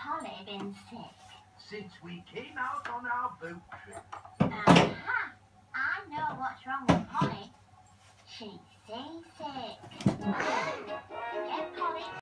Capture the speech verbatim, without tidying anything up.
Polly been sick? Since we came out on our boat trip. Aha! I know what's wrong with Polly. She's seasick.